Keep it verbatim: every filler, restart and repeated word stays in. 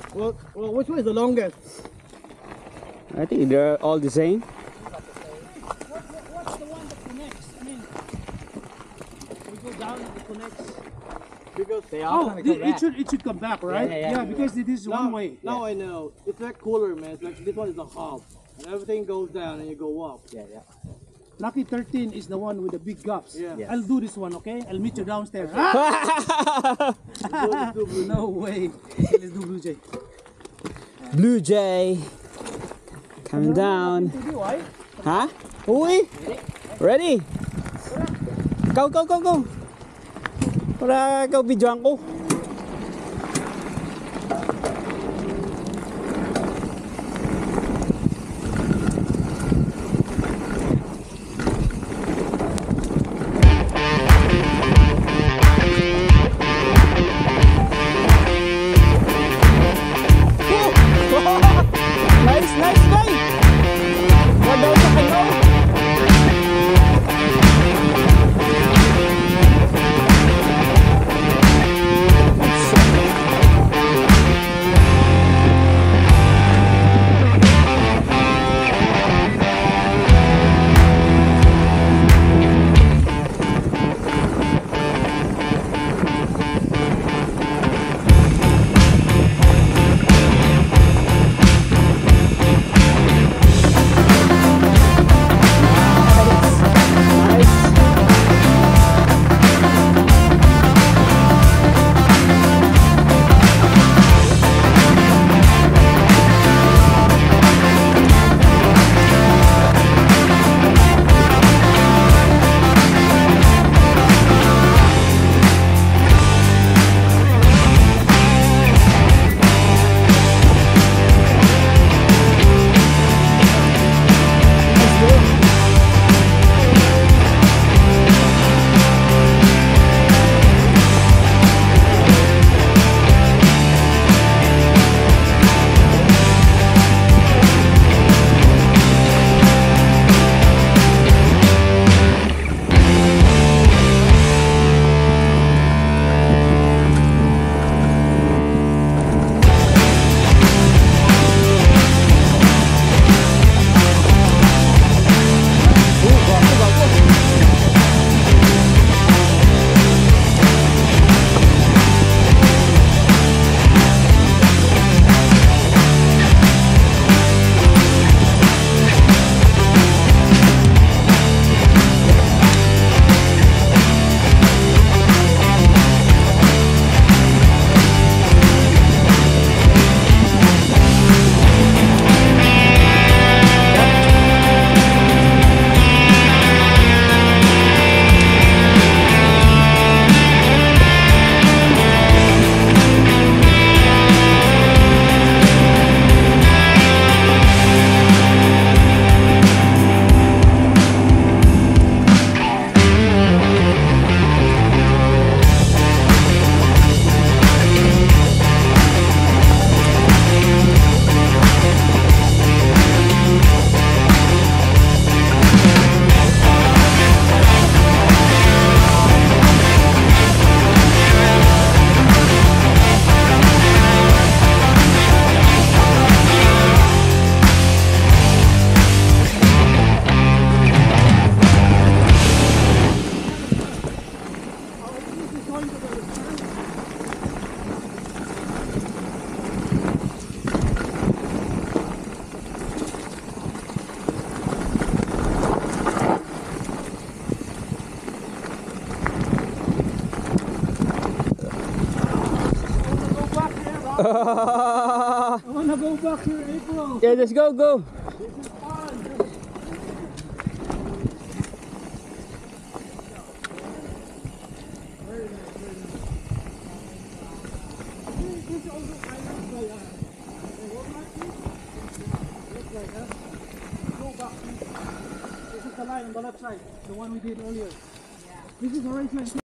Well, well, which one is the longest? I think they're all the same. What, what, what's the one that connects? I mean, we go down and it connects. Because They all Oh, kinda thi- come it back. should it should come back, right? Yeah, yeah, yeah. because it is now, one way. now I know. It's like cooler, man. It's like this one is the hub, and everything goes down and you go up. Yeah, yeah. Lucky thirteen is the one with the big gaps. Yeah. Yes. I'll do this one, okay? I'll meet you downstairs. Ah! Let's do blue. No way. Okay, let's do Blue Jay. Blue Jay coming down. Huh? Uy! Ready? Go, go, go, go! Para ikaw videoan ko. Nice, nice, guy! What daw sa kanya? I wanna go back here, April. Yeah, let's go, go. This is fun. Very nice, very nice. This is also kind of like a walnut tree. Looks like, huh? Go back. This is the line on the left side, the one we did earlier. Yeah. This is the right side.